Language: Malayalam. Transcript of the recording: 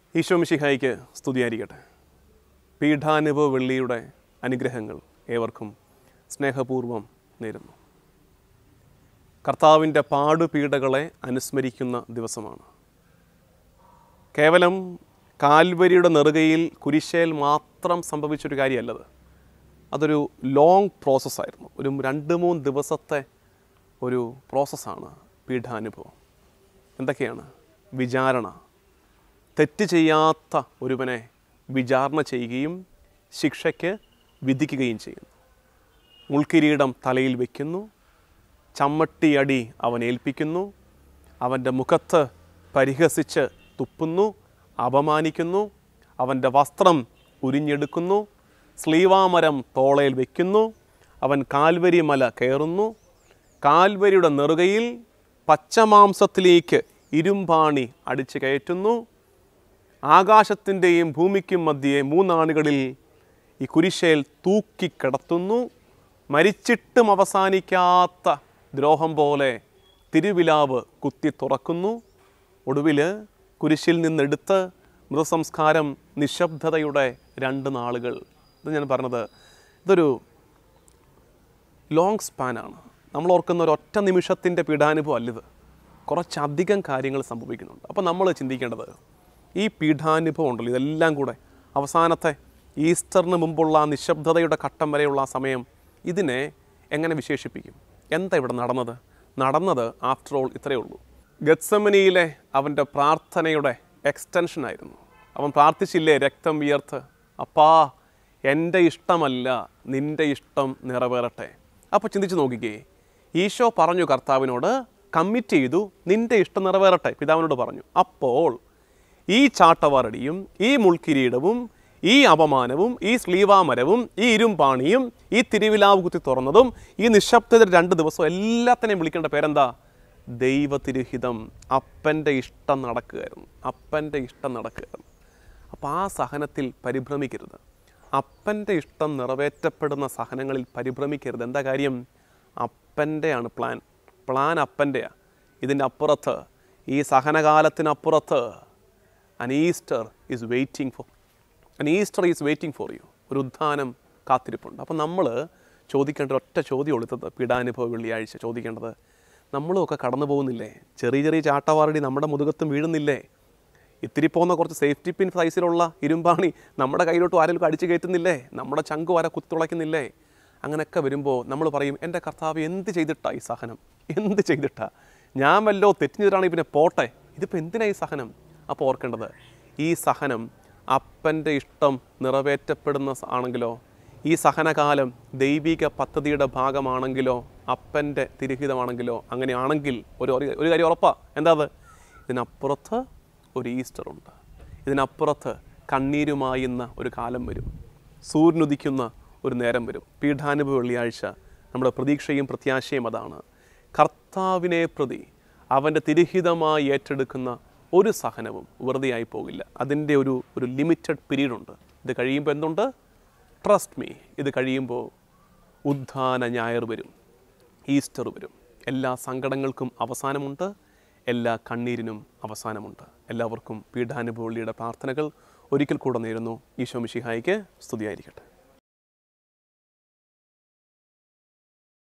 ഈശോ മിശിഹായിക്ക് സ്തുതിയായിരിക്കട്ടെ. പീഠാനുഭവ വെള്ളിയുടെ അനുഗ്രഹങ്ങൾ ഏവർക്കും സ്നേഹപൂർവ്വം നേരുന്നു. കർത്താവിൻ്റെ പാടുപീഡകളെ അനുസ്മരിക്കുന്ന ദിവസമാണ്. കേവലം കാൽവരിയുടെ നെറുകയിൽ കുരിശേൽ മാത്രം സംഭവിച്ചൊരു കാര്യമല്ലത്. അതൊരു ലോങ് പ്രോസസ്സായിരുന്നു. ഒരു 2-3 ദിവസത്തെ ഒരു പ്രോസസ്സാണ് പീഠാനുഭവം. എന്തൊക്കെയാണ്? വിചാരണ. തെറ്റ് ചെയ്യാത്ത ഒരുവനെ വിചാരണ ചെയ്യുകയും ശിക്ഷയ്ക്ക് വിധിക്കുകയും ചെയ്യുന്നു. മുൾക്കിരീടം തലയിൽ വയ്ക്കുന്നു, ചമ്മട്ടിയടി അവൻ ഏൽപ്പിക്കുന്നു, അവൻ്റെ മുഖത്ത് പരിഹസിച്ച് തുപ്പുന്നു, അപമാനിക്കുന്നു, അവൻ്റെ വസ്ത്രം ഉരിഞ്ഞെടുക്കുന്നു, സ്ലീവാമരം തോളയിൽ വയ്ക്കുന്നു, അവൻ കാൽവരി മല കയറുന്നു, കാൽവരിയുടെ നെറുകയിൽ പച്ചമാംസത്തിലേക്ക് ഇരുമ്പാണി അടിച്ചു കയറ്റുന്നു, ആകാശത്തിൻ്റെയും ഭൂമിക്കും മധ്യേ 3 ആണികളിൽ ഈ കുരിശേൽ തൂക്കിക്കിടത്തുന്നു. മരിച്ചിട്ടും അവസാനിക്കാത്ത ദ്രോഹം പോലെ തിരുവിലാവ് കുത്തി തുറക്കുന്നു. ഒടുവിൽ കുരിശിൽ നിന്നെടുത്ത് മൃതസംസ്കാരം നിശബ്ദതയുടെ 2 നാളുകൾ. ഇത് ഞാൻ പറഞ്ഞത് ഇതൊരു ലോങ് സ്പാനാണ്. നമ്മൾ ഓർക്കുന്ന ഒരൊറ്റ നിമിഷത്തിൻ്റെ പീഡാനുഭവം അല്ലിത്. കുറച്ചധികം കാര്യങ്ങൾ സംഭവിക്കുന്നുണ്ട്. അപ്പോൾ നമ്മൾ ചിന്തിക്കേണ്ടത് ഈ പീഠാനുഭവം ഉണ്ടല്ലോ, ഇതെല്ലാം കൂടെ അവസാനത്തെ ഈസ്റ്ററിന് മുമ്പുള്ള നിശബ്ദതയുടെ ഘട്ടം വരെയുള്ള ആ സമയം, ഇതിനെ എങ്ങനെ വിശേഷിപ്പിക്കും? എന്താ ഇവിടെ നടന്നത് ആഫ്റ്റർ ഓൾ ഇത്രയേ ഉള്ളൂ. ഗത്സമനിയിലെ അവൻ്റെ പ്രാർത്ഥനയുടെ എക്സ്റ്റൻഷനായിരുന്നു. അവൻ പ്രാർത്ഥിച്ചില്ലേ രക്തം വിയർത്ത്, അപ്പാ എൻ്റെ ഇഷ്ടമല്ല നിൻ്റെ ഇഷ്ടം നിറവേറട്ടെ. അപ്പോൾ ചിന്തിച്ച് നോക്കിക്കേ, ഈശോ പറഞ്ഞു കർത്താവിനോട്, കമ്മിറ്റ് ചെയ്തു, നിൻ്റെ ഇഷ്ടം നിറവേറട്ടെ, പിതാവിനോട് പറഞ്ഞു. അപ്പോൾ ഈ ചാട്ടവാറടിയും ഈ മുൾക്കിരീടവും ഈ അപമാനവും ഈ സ്ലീവാമരവും ഈ ഇരുമ്പാണിയും ഈ തിരുവിലാവ് കുത്തി തുറന്നതും ഈ നിശബ്ദത 2 ദിവസവും എല്ലാത്തിനെയും വിളിക്കേണ്ട പേരെന്താ? ദൈവതിരുഹിതം. അപ്പൻ്റെ ഇഷ്ടം നടക്കുകയായിരുന്നു. അപ്പൻ്റെ ഇഷ്ടം നടക്കുകയായിരുന്നു. അപ്പോൾ ആ സഹനത്തിൽ പരിഭ്രമിക്കരുത്. അപ്പൻ്റെ ഇഷ്ടം നിറവേറ്റപ്പെടുന്ന സഹനങ്ങളിൽ പരിഭ്രമിക്കരുത്. എന്താ കാര്യം? അപ്പൻ്റെയാണ് പ്ലാൻ അപ്പൻ്റെയാണ്. ഇതിൻ്റെ അപ്പുറത്ത്, ഈ സഹനകാലത്തിനപ്പുറത്ത് an Easter is waiting for you. ഒരു ഉദ്ധാനം കാത്തിരിപ്പുണ്ട്. അപ്പം നമ്മൾ ചോദിക്കേണ്ട ഒറ്റ ചോദ്യം ഉള്ളത് പീഡാനുഭവ വെള്ളിയാഴ്ച ചോദിക്കേണ്ടത്, നമ്മളുമൊക്കെ കടന്നു പോകുന്നില്ലേ? ചെറിയ ചാട്ടവാറടി നമ്മുടെ മുതുകത്തും വീഴുന്നില്ലേ? ഇത്തിരി പോകുന്ന കുറച്ച് സേഫ്റ്റി പിൻ സൈസിലുള്ള ഇരുമ്പാണി നമ്മുടെ കയ്യിലോട്ട് ആരെങ്കിലും അടിച്ചു കയറ്റുന്നില്ലേ? നമ്മുടെ ചങ്ക് വരെ കുത്തുളയ്ക്കുന്നില്ലേ? അങ്ങനെയൊക്കെ വരുമ്പോൾ നമ്മൾ പറയും, എൻ്റെ കർത്താവ് എന്ത് ചെയ്തിട്ടാ ഈ സഹനം? എന്ത് ചെയ്തിട്ടാ? ഞാൻ വല്ലോ തെറ്റിഞ്ഞിട്ടാണെങ്കിൽ പിന്നെ പോട്ടെ, ഇതിപ്പോൾ എന്തിനാ ഈ സഹനം? അപ്പോൾ ഓർക്കേണ്ടത്, ഈ സഹനം അപ്പൻ്റെ ഇഷ്ടം നിറവേറ്റപ്പെടുന്ന ആണെങ്കിലോ, ഈ സഹനകാലം ദൈവിക പദ്ധതിയുടെ ഭാഗമാണെങ്കിലോ, അപ്പൻ്റെ തിരുഹിതമാണെങ്കിലോ, അങ്ങനെയാണെങ്കിൽ ഒരു കാര്യം ഉറപ്പാ. എന്താ അത്? ഇതിനപ്പുറത്ത് ഒരു ഈസ്റ്ററുണ്ട്. ഇതിനപ്പുറത്ത് കണ്ണീരുമായുന്ന ഒരു കാലം വരും. സൂര്യനുദിക്കുന്ന ഒരു നേരം വരും. പീഠാനുഭവ വെള്ളിയാഴ്ച നമ്മുടെ പ്രതീക്ഷയും പ്രത്യാശയും അതാണ്. കർത്താവിനെ പ്രതി അവൻ്റെ തിരുഹിതമായി ഏറ്റെടുക്കുന്ന ഒരു സഹനവും വെറുതെ ആയി പോകില്ല. അതിൻ്റെ ഒരു ലിമിറ്റഡ് പീരീഡുണ്ട്. ഇത് കഴിയുമ്പോൾ എന്തുണ്ട്? ട്രസ്റ്റ് മീ, ഇത് കഴിയുമ്പോൾ ഉദ്ധാന ഞായർ വരും, ഈസ്റ്റർ വരും. എല്ലാ സങ്കടങ്ങൾക്കും അവസാനമുണ്ട്, എല്ലാ കണ്ണീരിനും അവസാനമുണ്ട്. എല്ലാവർക്കും പീഠാനുഭവ വെള്ളിയുടെ പ്രാർത്ഥനകൾ ഒരിക്കൽ കൂടെ നേരുന്നു. ഈശോ മിശിഹായിക്ക് സ്തുതിയായിരിക്കട്ടെ.